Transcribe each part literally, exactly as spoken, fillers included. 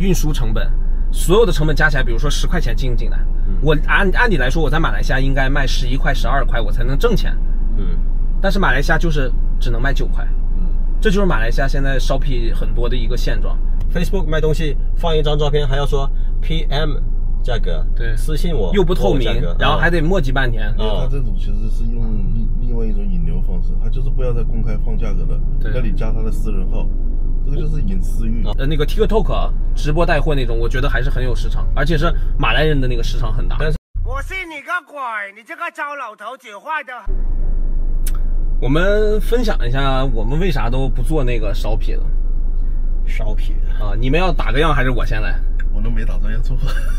运输成本，所有的成本加起来，比如说十块钱进进来，嗯、我按按理来说我在马来西亚应该卖十一块、十二块，我才能挣钱。嗯，但是马来西亚就是只能卖九块。嗯，这就是马来西亚现在Shopee很多的一个现状。 Facebook 卖东西放一张照片还要说 P M 价格， 对， 私信我又不透明，然后还得磨叽半天。 因为他这种其实是用另另外一种引流方式，他就是不要再公开放价格的，要你加他的私人号，这个就是隐私欲。 呃，那个 TikTok 直播带货那种，我觉得还是很有市场，而且是马来人的那个市场很大。但是我信你个鬼！你这个糟老头子坏的。 我们分享一下，我们为啥都不做那个烧皮了？ 烧皮啊，你们要打个样还是我先来？ 我都没打算要做。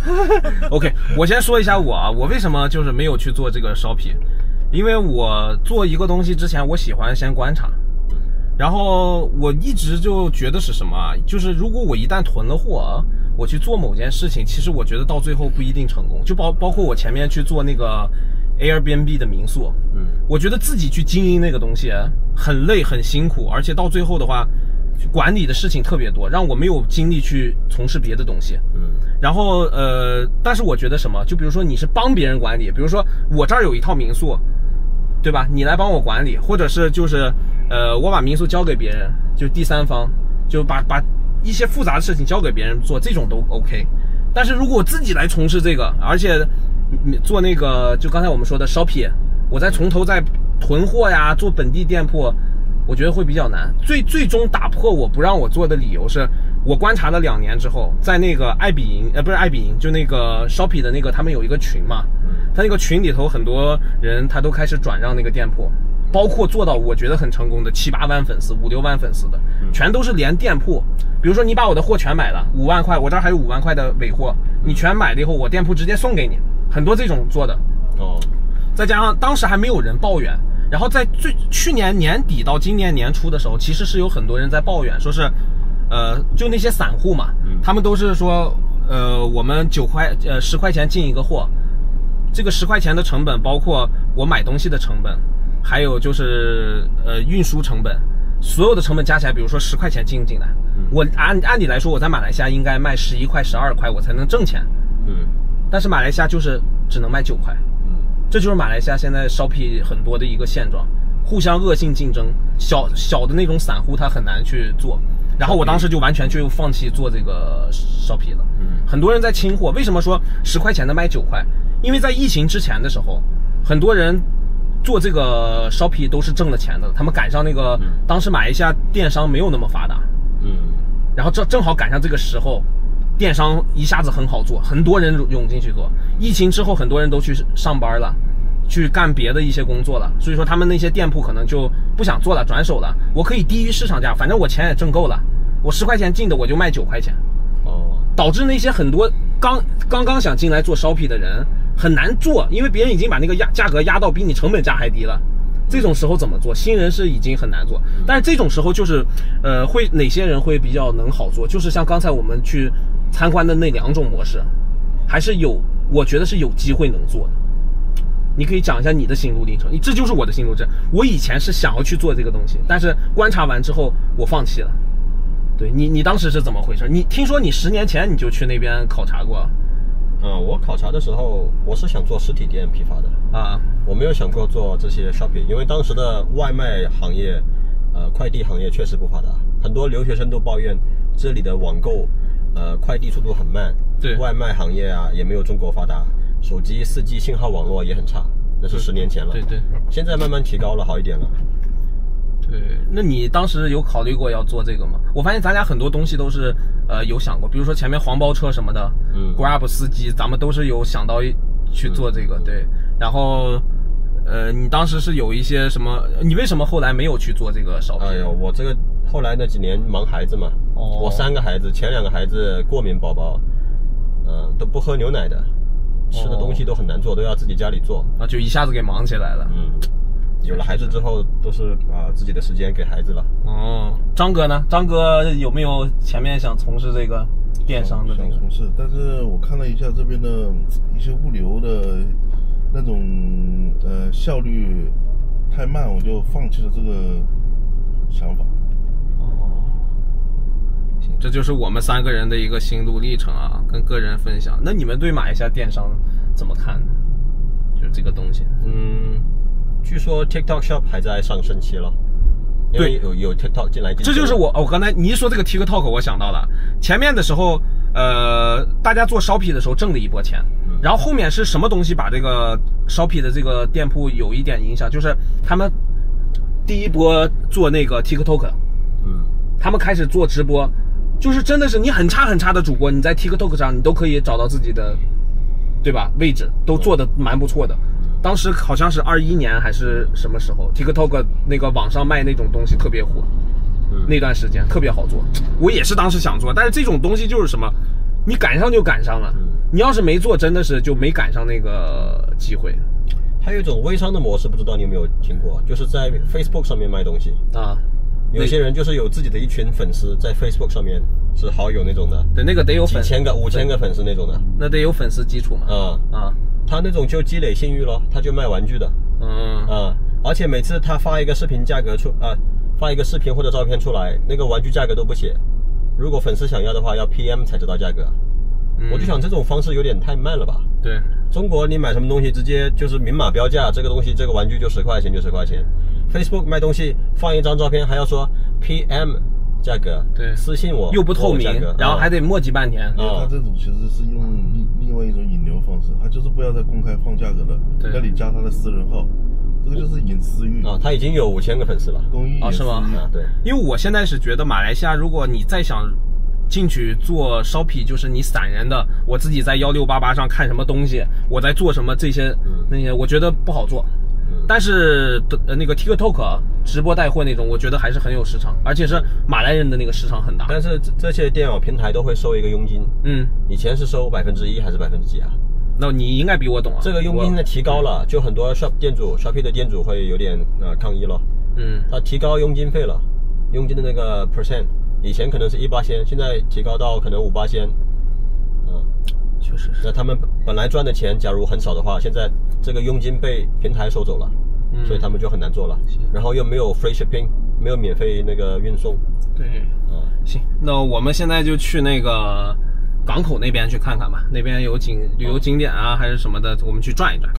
OK， 我先说一下我啊，我为什么就是没有去做这个烧皮，因为我做一个东西之前，我喜欢先观察，然后我一直就觉得是什么啊，就是如果我一旦囤了货，我去做某件事情，其实我觉得到最后不一定成功，就包包括我前面去做那个 Airbnb 的民宿，嗯，我觉得自己去经营那个东西很累很辛苦，而且到最后的话。管理的事情特别多，让我没有精力去从事别的东西。嗯，然后呃，但是我觉得什么，就比如说你是帮别人管理，比如说我这儿有一套民宿，对吧？你来帮我管理，或者是就是呃，我把民宿交给别人，就第三方，就把把一些复杂的事情交给别人做，这种都 OK。但是如果我自己来从事这个，而且做那个，就刚才我们说的 Shopee， 我再从头再囤货呀，做本地店铺。我觉得会比较难，最最终打破我不让我做的理由是，我观察了两年之后，在那个爱彼迎，呃，不是爱彼迎，就那个 Shopee 的那个，他们有一个群嘛，他那个群里头很多人他都开始转让那个店铺，包括做到我觉得很成功的七八万粉丝、五六万粉丝的，全都是连店铺，比如说你把我的货全买了，五万块，我这儿还有五万块的尾货，你全买了以后，我店铺直接送给你，很多这种做的，哦，再加上当时还没有人抱怨。然后在最去年年底到今年年初的时候，其实是有很多人在抱怨，说是，呃，就那些散户嘛，他们都是说，呃，我们九块呃十块钱进一个货，这个十块钱的成本包括我买东西的成本，还有就是呃运输成本，所有的成本加起来，比如说十块钱进进来，我按按理来说我在马来西亚应该卖十一块、十二块，我才能挣钱，嗯，但是马来西亚就是只能卖九块。这就是马来西亚现在Shopee很多的一个现状，互相恶性竞争，小小的那种散户他很难去做。然后我当时就完全就放弃做这个Shopee了。嗯，很多人在清货，为什么说十块钱的卖九块？因为在疫情之前的时候，很多人做这个Shopee都是挣了钱的，他们赶上那个、嗯、当时马来西亚电商没有那么发达。嗯，然后正正好赶上这个时候。电商一下子很好做，很多人涌进去做。疫情之后，很多人都去上班了，去干别的一些工作了，所以说他们那些店铺可能就不想做了，转手了。我可以低于市场价，反正我钱也挣够了，我十块钱进的我就卖九块钱。哦，导致那些很多刚刚刚想进来做Shopee的人很难做，因为别人已经把那个压价格压到比你成本价还低了。这种时候怎么做？新人是已经很难做，但是这种时候就是，呃，会哪些人会比较能好做？就是像刚才我们去参观的那两种模式，还是有，我觉得是有机会能做的。你可以讲一下你的心路历程，这就是我的心路历程。我以前是想要去做这个东西，但是观察完之后我放弃了。对你，你当时是怎么回事？你听说你十年前你就去那边考察过？ 嗯，我考察的时候，我是想做实体店批发的啊，我没有想过做这些Shopee，因为当时的外卖行业，呃，快递行业确实不发达，很多留学生都抱怨这里的网购，呃，快递速度很慢，对，外卖行业啊也没有中国发达，手机 四 G 信号网络也很差，那是十年前了，对 对, 对，现在慢慢提高了，好一点了。 对，那你当时有考虑过要做这个吗？我发现咱俩很多东西都是呃有想过，比如说前面黄包车什么的，嗯 ，Grab 司机，咱们都是有想到去做这个，嗯、对。然后呃，你当时是有一些什么？你为什么后来没有去做这个Shopee？ 哎呦，我这个后来那几年忙孩子嘛，哦、我三个孩子，前两个孩子过敏宝宝，嗯、呃，都不喝牛奶的，吃的东西都很难做，都要自己家里做， 啊，就一下子给忙起来了，嗯。 有了孩子之后，都是把、呃、自己的时间给孩子了。 哦，张哥呢？张哥有没有前面想从事这个电商的、这个？ 想从事，但是我看了一下这边的一些物流的那种呃效率太慢，我就放弃了这个想法。 哦，行， 这就是我们三个人的一个心路历程啊，跟个人分享。那你们对马来西亚电商怎么看呢？就是这个东西， 嗯，据说 TikTok Shop 还在上升期了。对，有有 TikTok 进来进， 这就是我我刚才你一说这个 TikTok， 我想到了前面的时候，呃，大家做 Shopee 的时候挣了一波钱，嗯、然后后面是什么东西把这个 Shopee 的这个店铺有一点影响，就是他们第一波做那个 TikTok， 嗯，他们开始做直播，就是真的是你很差很差的主播，你在 TikTok 上你都可以找到自己的，对吧？位置都做的蛮不错的。当时好像是二一年还是什么时候 ，TikTok 那个网上卖那种东西特别火，嗯、那段时间特别好做。我也是当时想做，但是这种东西就是什么，你赶上就赶上了，嗯、你要是没做，真的是就没赶上那个机会。 还有一种微商的模式，不知道你有没有听过，就是在 Facebook 上面卖东西啊。有些人就是有自己的一群粉丝在 Facebook 上面是好友那种的， 对，那个得有粉几千个、五千个粉丝那种的， 那得有粉丝基础嘛。啊啊。 他那种就积累信誉咯，他就卖玩具的，嗯啊，而且每次他发一个视频价格出啊，发一个视频或者照片出来，那个玩具价格都不写，如果粉丝想要的话，要 P M 才知道价格。嗯、我就想这种方式有点太慢了吧？ 对， 中国你买什么东西直接就是明码标价，这个东西这个玩具就十块钱就十块钱。Facebook 卖东西放一张照片还要说 P M 价格， 对， 私信我又不透明，然后还得磨叽半天。 因为他这种其实是用另另外一种引流方式，他就是不要再公开放价格的，让你加他的私人号，这个就是隐私域啊。他已经有五千个粉丝了， 公益啊是吗？ 啊对， 因为我现在是觉得马来西亚，如果你再想进去做 Shopee， 就是你散人的，我自己在幺六八八上看什么东西，我在做什么这些、嗯、那些，我觉得不好做。但是呃那个 TikTok 直播带货那种，我觉得还是很有市场，而且是马来人的那个市场很大。 但是这些电脑平台都会收一个佣金，嗯，以前是收百分之一还是百分之几啊？ 那你应该比我懂啊。 这个佣金现在提高了，就很多 shop 店主 Shopee 的店主会有点呃抗议了，嗯，他提高佣金费了，佣金的那个 percent， 以前可能是一八仙，现在提高到可能五八仙，嗯。 确实是。 那他们本来赚的钱，假如很少的话，现在这个佣金被平台收走了，嗯、所以他们就很难做了。然后又没有 free shipping， 没有免费那个运送。 对，啊，行，那我们现在就去那个港口那边去看看吧，那边有景旅游景点啊，还是什么的，我们去转一转。